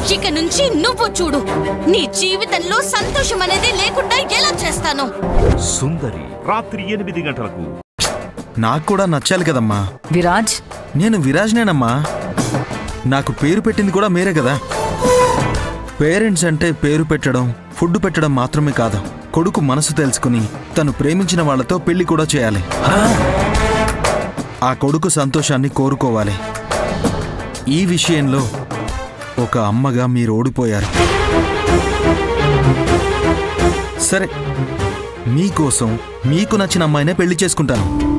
ఇక నుంచి నువ్వు చూడు, నీ జీవితంలో సంతోషం అనేది లేకుండా ఎలా చేస్తాను. సుందరి రాత్రి 8 గంటలకు. నాకు కూడా నచ్చాలి కదమ్మా. విరాజ్, నేను విరాజ్నేనమ్మా. నాకు పేరు పెట్టింది కూడా మీరే కదా. పేరెంట్స్ అంటే పేరు పెట్టడం, ఫుడ్ పెట్టడం మాత్రమే కాదు, కొడుకు మనసు తెలుసుకుని తను ప్రేమించిన వాళ్లతో పెళ్లి కూడా చేయాలి. ఆ కొడుకు సంతోషాన్ని కోరుకోవాలి. ఈ విషయంలో ఒక అమ్మగా మీరు ఓడిపోయారు. సరే, మీకోసం మీకు నచ్చిన అమ్మాయినే పెళ్లి చేసుకుంటాను.